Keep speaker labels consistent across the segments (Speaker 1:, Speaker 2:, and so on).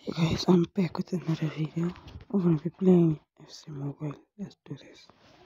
Speaker 1: Guys, I'm back with another video. We're gonna be playing FC Mobile. Let's do this.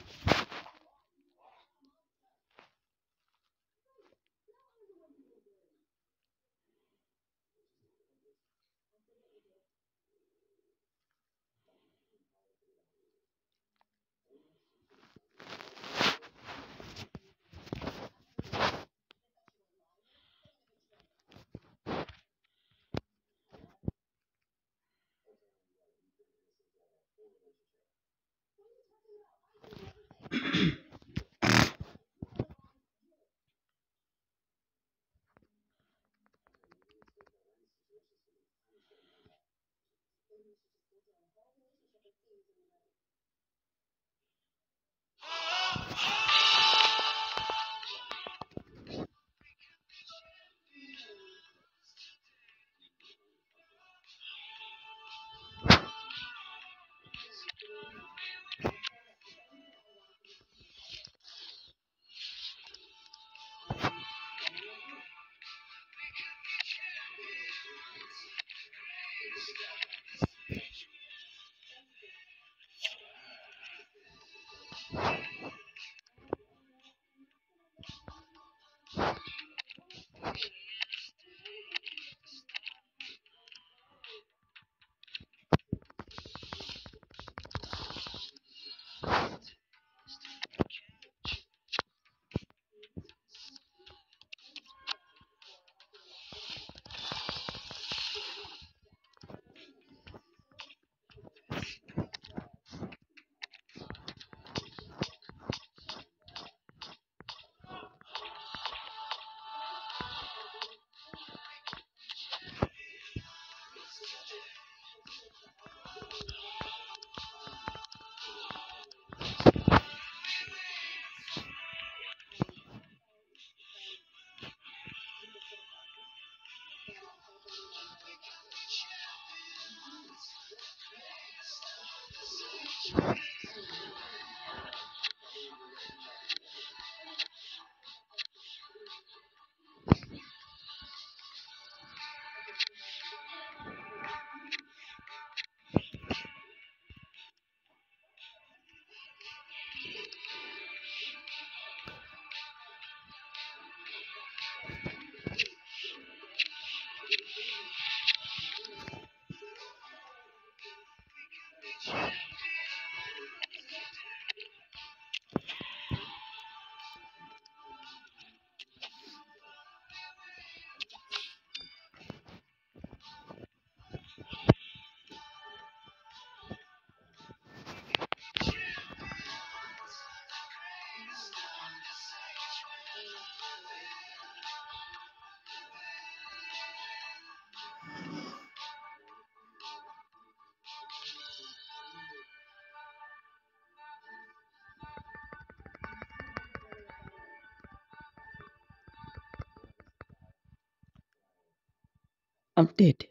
Speaker 1: I'm dead.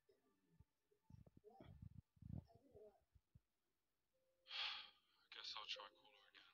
Speaker 2: Guess I'll try caller again.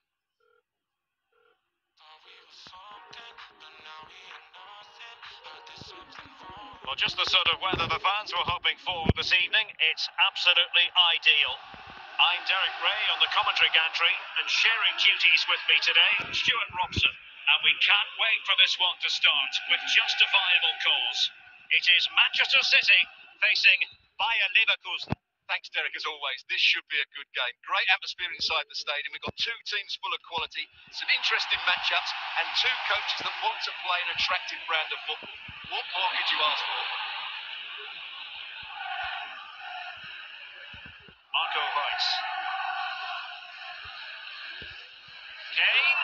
Speaker 2: Well, just the sort of weather the fans were hoping for this evening. It's absolutely ideal. I'm Derek Ray on the commentary gantry, and sharing duties with me today, Stuart Robson. And we can't wait for this one to start with justifiable cause. It is Manchester City facing Bayer Leverkusen.
Speaker 3: Thanks, Derek, as always. This should be a good game. Great atmosphere inside the stadium. We've got two teams full of quality, some interesting matchups, and two coaches that want to play an attractive brand of football. What more could you ask for?
Speaker 2: Marco Reus. Kane.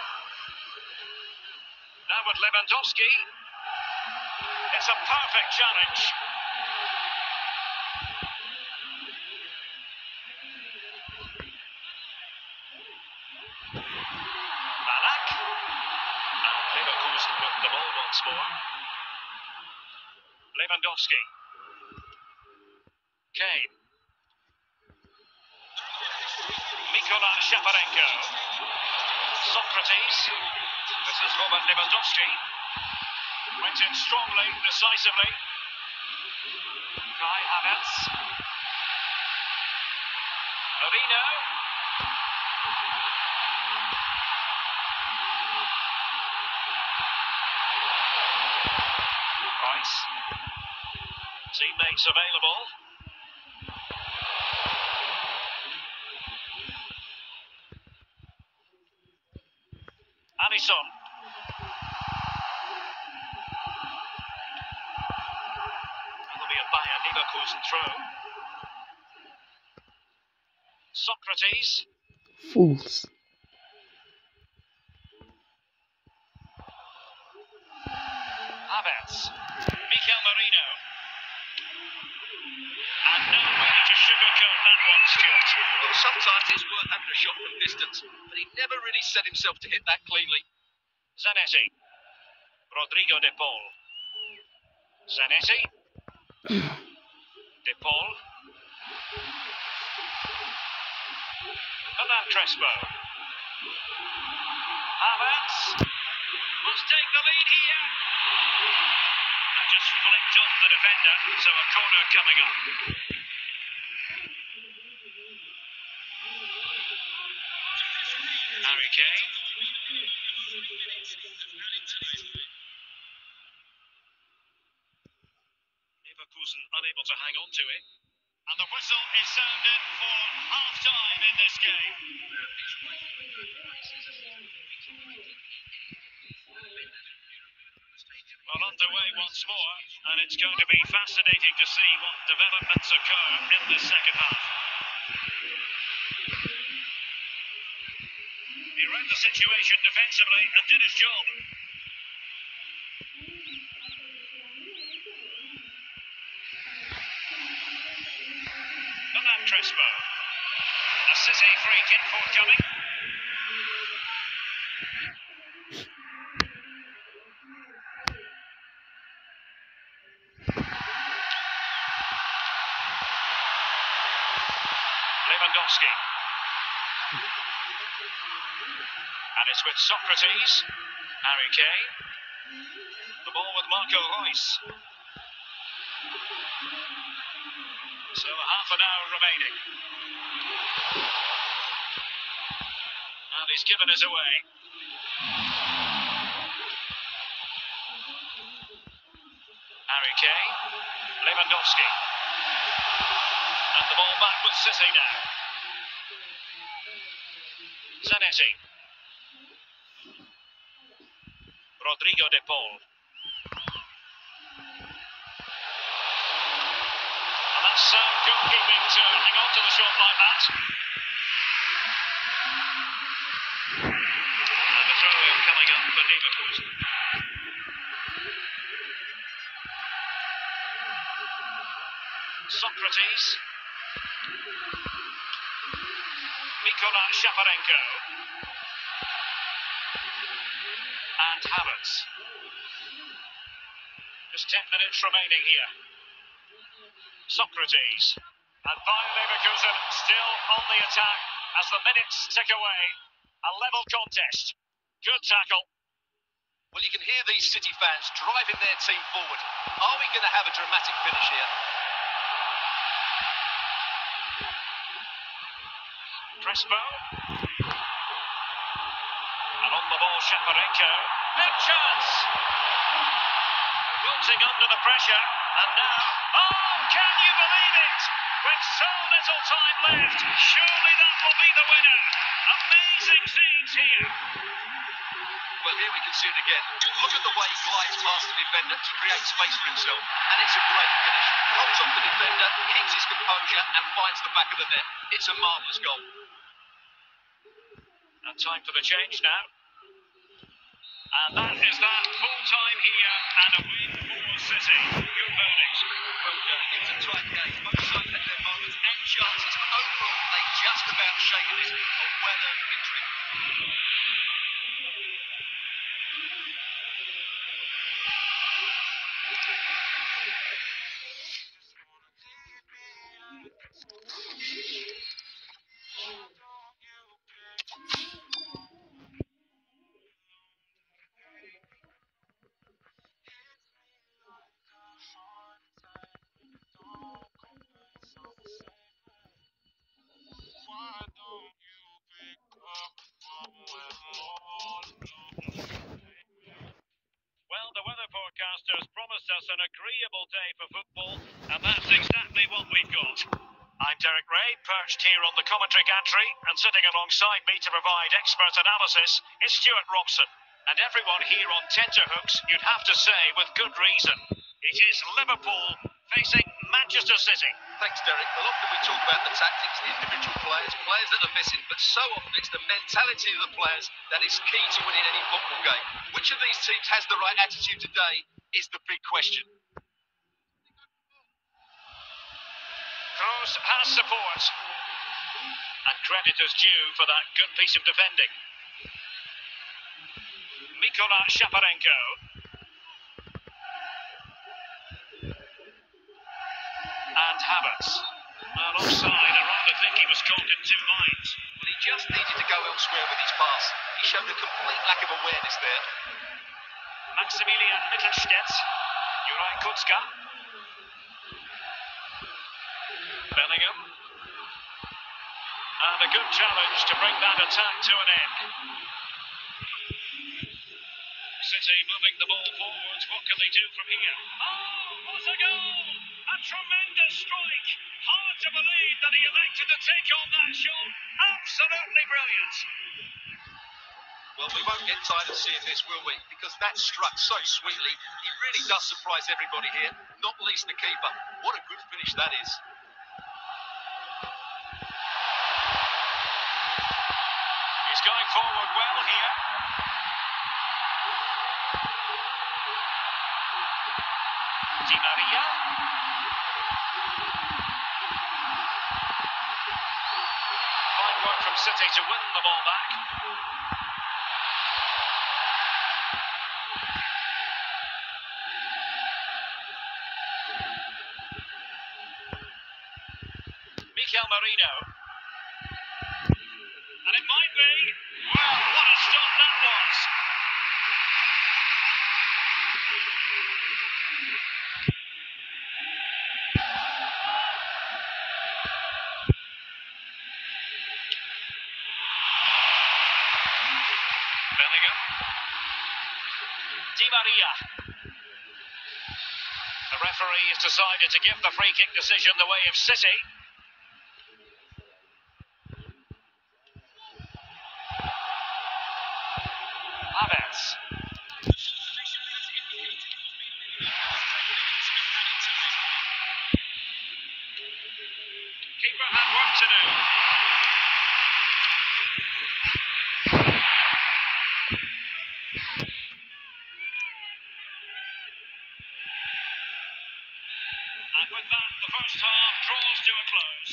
Speaker 2: Now with Lewandowski. It's a perfect challenge. Malak. And Leverkusen with the ball once more. Lewandowski. Kane. Mikola Shaparenko. Socrates. This is Robert Lewandowski. Went in strongly, decisively. Kai Havertz. Marino. Rice. Teammates available. Alisson. That'll be a Bayern Leverkusen throw. Socrates.
Speaker 1: Fools.
Speaker 2: Havertz. Mikel Merino. And no way to sugarcoat that one, Stuart.
Speaker 3: Well, sometimes it's worth having a shot from distance, but he never really set himself to hit that cleanly.
Speaker 2: Zanetti. Rodrigo de Paul. Zanetti. De Paul. Hernan Crespo. Havertz. Must take the lead here. And just flicked off the defender, so a corner coming up. Harry Kane. Leverkusen unable to hang on to it. And the whistle is sounded for half-time in this game. Well, underway once more, and it's going to be fascinating to see what developments occur in the second half. He read the situation defensively and did his job. Hernan Crespo. A City free kick forthcoming. Lewandowski. And it's with Socrates. Harry Kane. The ball with Marco Reus. So half an hour remaining. And he's given us away. Harry Kane. Lewandowski. And the ball back with City now. Zanetti. Rodrigo de Paul. And that's goalkeeping to hang on to the shot like that. And the throw-in coming up for Leverkusen. Socrates. Mikola Shaparenko. And Havertz. Just 10 minutes remaining here. Socrates. And Bayern Leverkusen still on the attack as the minutes tick away. A level contest. Good tackle.
Speaker 3: Well, you can hear these City fans driving their team forward. Are we going to have a dramatic finish here?
Speaker 2: Crespo. And on the ball, Shaparenko. Good chance. Wilting under the pressure. And now, oh, can you believe it? With so little time left, surely that will be the winner. Amazing scenes here.
Speaker 3: Well, here we can see it again. Look at the way he glides past the defender to create space for himself. And it's a great finish. He holds off the defender, keeps his composure, and finds the back of the net. It's a marvellous goal.
Speaker 2: And time for the change now. And that is that. Full time here and a win for City. Your verdict.
Speaker 3: Well, it was a tight game. Both sides had their moments and chances, but overall they just about shaken it. A well-earned victory.
Speaker 2: broadcasters promised us an agreeable day for football, and that's exactly what we've got. I'm Derek Ray, perched here on the commentary gantry, and sitting alongside me to provide expert analysis is Stuart Robson. And everyone here on tenterhooks, you'd have to say with good reason. It is Liverpool facing Manchester City.
Speaker 3: Thanks, Derek. Well, often we talk about the tactics, the individual players that are missing, but so often it's the mentality of the players that is key to winning any football game. Which of these teams has the right attitude today is the big question.
Speaker 2: Kroos has support. And credit is due for that good piece of defending. Mikola Shaparenko. And Havertz. Well, offside, I rather think he was caught in two minds.
Speaker 3: Well, he just needed to go elsewhere with his pass. He showed a complete lack of awareness there.
Speaker 2: Maximilian Mittelstädt. Juraj Kucka. Bellingham. And a good challenge to bring that attack to an end. City moving the ball forwards. What can they do from here? Oh, what a goal! A tremendous strike. Hard to believe that he elected to take on that shot. Absolutely brilliant.
Speaker 3: Well, we won't get tired of seeing this, will we? Because that struck so sweetly. He really does surprise everybody here, not least the keeper. What a good finish that is.
Speaker 2: He's going forward well here. Di Maria. Fine work from City to win the ball back. Mikel Merino. And it might be. Well, what a stop that was. Bellingham. Di Maria. The referee has decided to give the free kick decision the way of City. Havertz. Keeper had work to do. And with that, the first half draws to a close.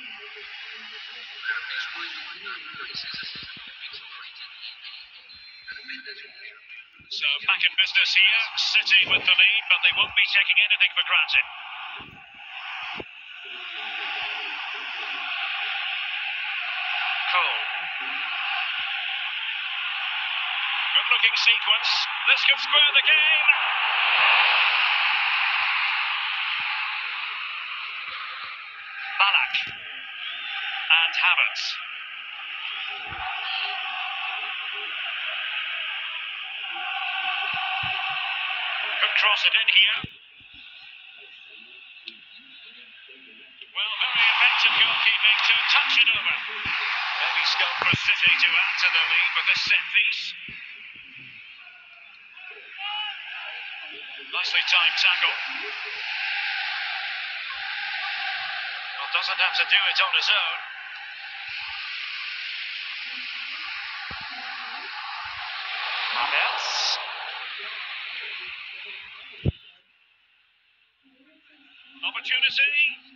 Speaker 2: So back in business here, City with the lead, but they won't be taking anything for granted. Cole. Good looking sequence. This could square the game. Ballack. And Havertz. Could cross it in here. Well, very effective goalkeeping to touch it over. Maybe scope for City to add to the lead with this set piece. Nicely timed tackle. Well, doesn't have to do it on his own. Havertz. Opportunity.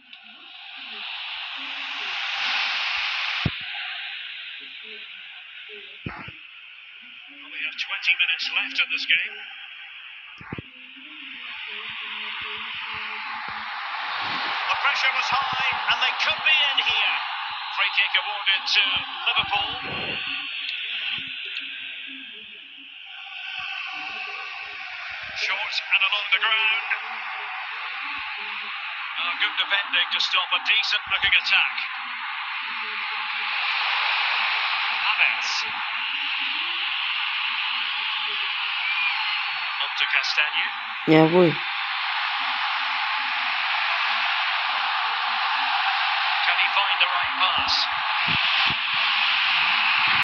Speaker 2: Well, we have 20 minutes left in this game. The pressure was high, and they could be in here. Free kick awarded to Liverpool. Short and along the ground. Good defending to stop a decent-looking attack. Havertz. Up to Castagne.
Speaker 1: Ya voy.
Speaker 2: Can he find the right pass?